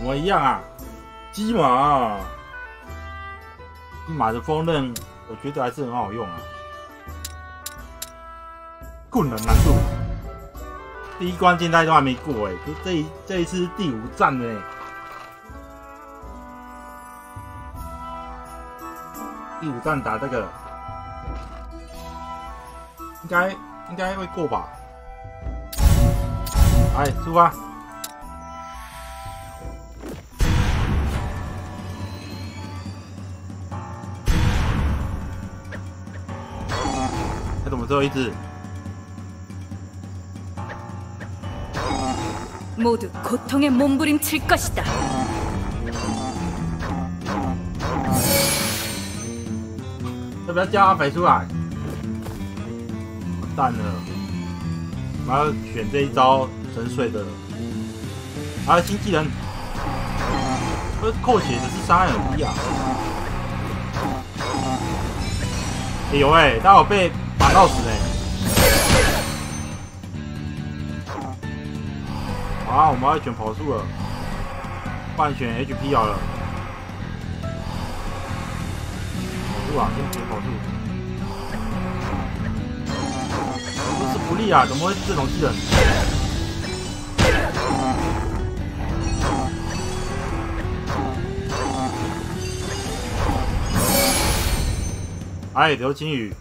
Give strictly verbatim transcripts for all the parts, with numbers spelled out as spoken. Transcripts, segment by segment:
模一样啊，鸡马，鸡马的锋刃，我觉得还是很好用啊。困难难度，第一关现在都还没过哎，这这一这一次是第五站了哎。第五站打这个，应该应该会过吧？来，出发！那怎么只有一只？ 모두 고통에 몸부림칠 것이다. 要不要叫阿肥出来？完蛋了，我要选这一招沉睡的了。还有新技能，这扣血的是伤害很低啊。欸、有哎、欸，他有被打到死哎、欸。 啊，我们要选跑速了，不然选 H P 好了。跑速啊，先选跑速。这是不利啊，怎么会是这种技能？哎，刘青宇。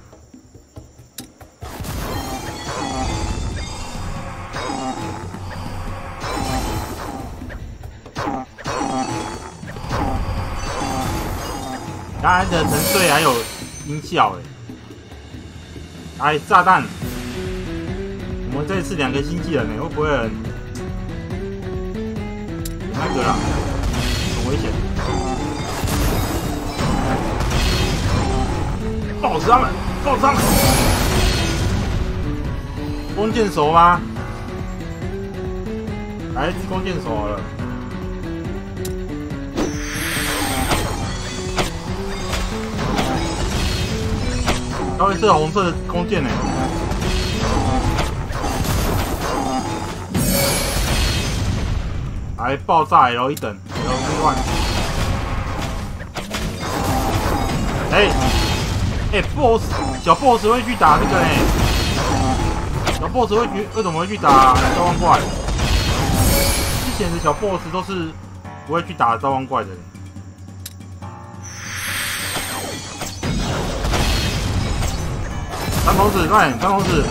刚才的沉睡还有音效哎，哎，炸弹！我们这次两个新技能呢，会不会很那个啦？很危险！爆死他们！爆死他们！弓箭手吗？来一支弓箭手好了。 它会射红色的弓箭呢，来爆炸 L 一等 L one， 哎哎 ，boss 小 boss 会去打那个呢，小 boss 会去为什么会去打召唤怪？之前的小 boss 都是不会去打召唤怪的。 三头子，快点！三头子，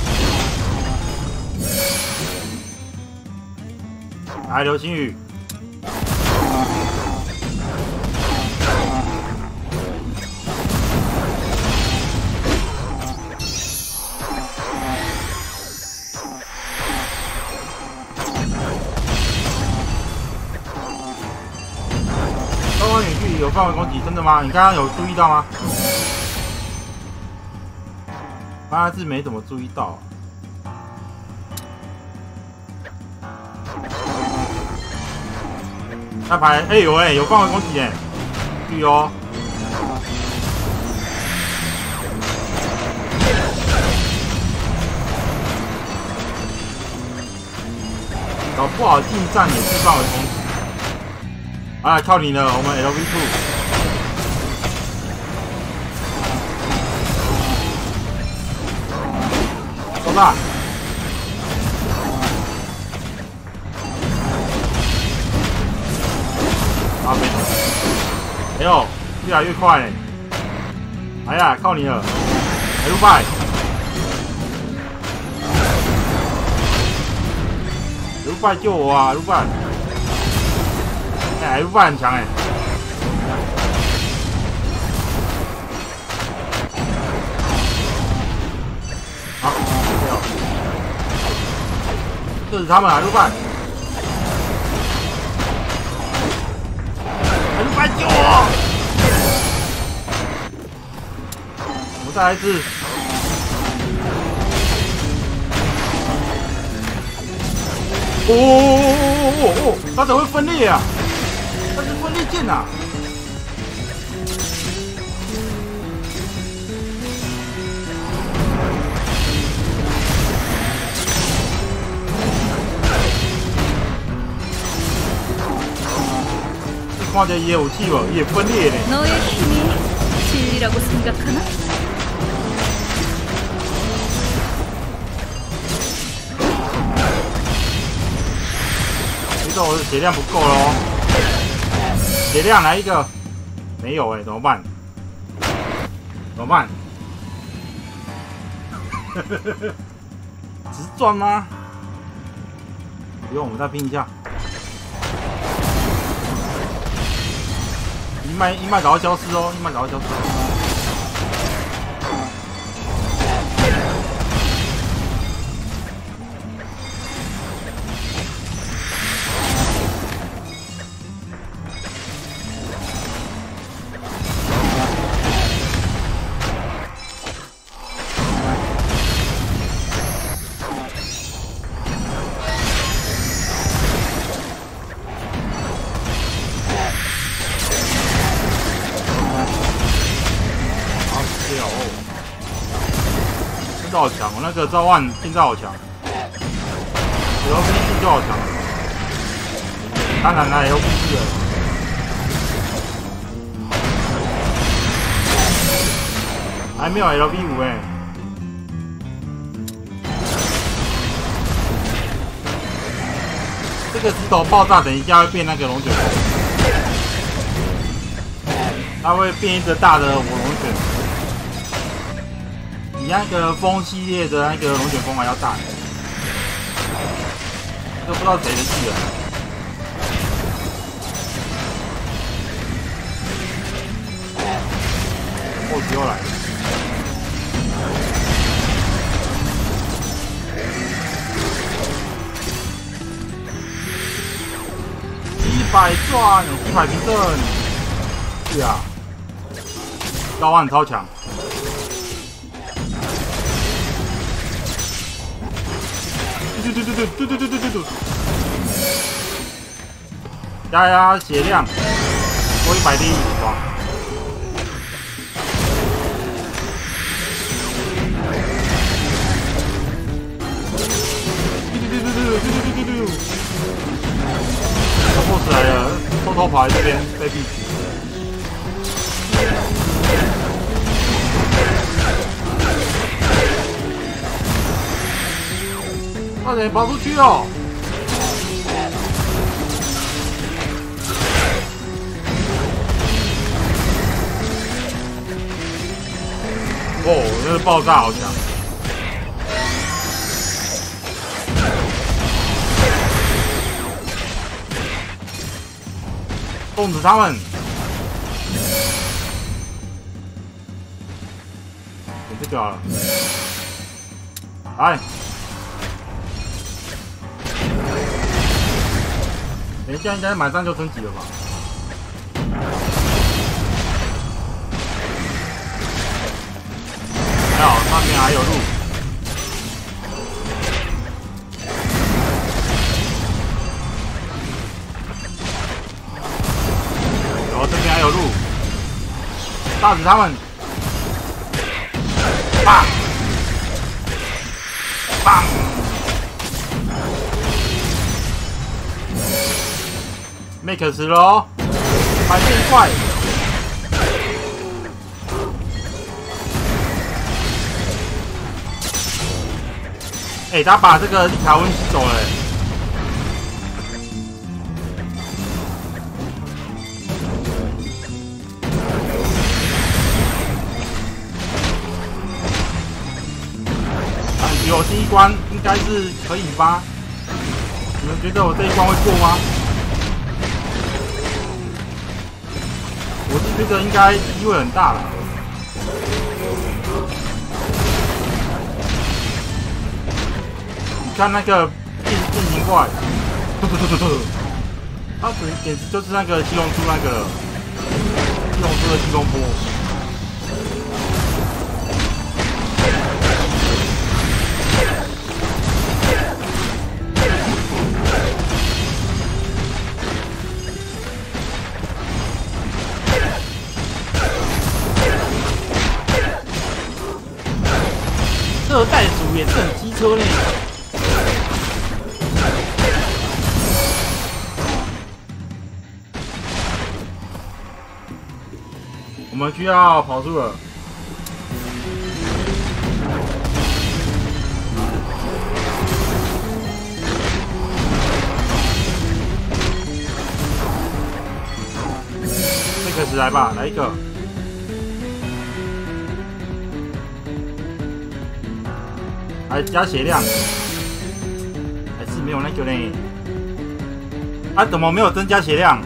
来，流星雨。召唤远距离有范围攻击，真的吗？你刚刚有注意到吗？ 他是没怎么注意到、啊。那牌，哎有哎有范围攻击哎，注意哦。搞不好近战也是范围攻击。啊，靠你了，我们 L V two。 爆炸！啊没，哎呦，越来越快嘞！哎呀，靠你了 ！L 拜 ，L 拜救我啊 ！L 拜，哎 ，L 拜很强哎。 好，这是他们啊，陆拜，陆拜救我！我再来一次。哦哦哦哦！他怎么会分裂啊？他是分裂剑啊！ 看着伊的武器无，伊会分裂呢。 너의 힘이 진리라고 생각하나? 这我的血量不够咯，血量来一个，没有哎、欸，怎么办？怎么办？只是赚吗？不用，我们再拼一下。一脉一脉搞到消失哦，一脉搞到消失。真的好强！我那个召唤现在好强，有 L P 四就好强了，当然啦 ，L P 四了，还没有 L P 五哎。这个石头爆炸，等一下会变那个龙卷风，它会变一个大的火龙卷。 比那个风系列的那个龙卷风还要大，这不知道谁的技了。后期又来了，一百钻，一百平证，对啊，召唤超强。 嘟嘟嘟嘟嘟嘟嘟嘟嘟嘟！加压血量，多一百滴，哇！嘟嘟嘟嘟嘟嘟嘟嘟嘟！小 boss 来了，偷偷跑来这边被毙。差点跑出去哦！哦，那个爆炸好强！冻死他们！点这个好了，来。 等一下，应该马上就升级了吧？还好上面还有路。有，这边还有路。炸死他们！棒！棒！ make 死了哦，反应快！哎、欸，他把这个利卡温吸走了、欸。感觉我第一关应该是可以吧？你们觉得我这一关会过吗？ 我是觉得应该机会很大了。你看那个变变形怪，嘟嘟嘟嘟嘟，它简简直就是那个七龙珠那个七龙珠的七龙波。这袋鼠也是很机车呢。 们需要跑速了。这个时来吧，来一个。来加血量，还是没有那个呢？啊，怎么没有增加血量？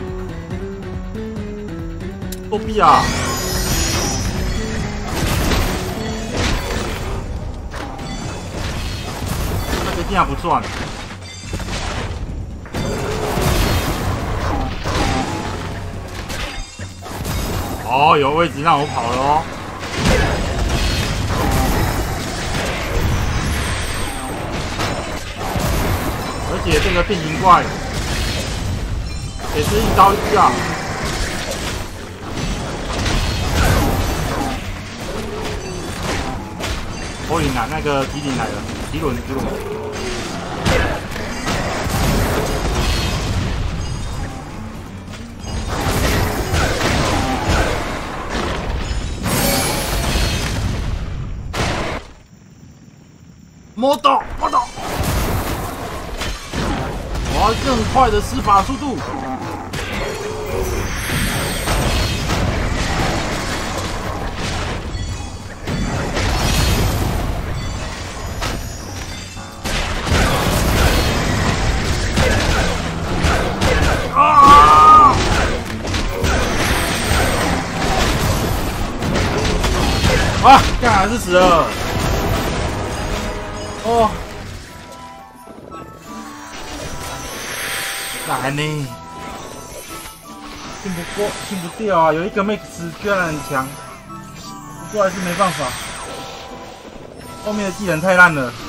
作弊啊！那个竟然不算。哦，有位置让我跑了哦。而且这个变形怪也是一刀一下。火影啊，那个麒麟来了，麒麟麒麟。摸到，摸到！我要更快的施法速度。啊！啊！干还是死了。哦，来呢，拼不过，拼不掉啊！有一个 Max 居然很强，不过还是没办法，后面的技能太烂了。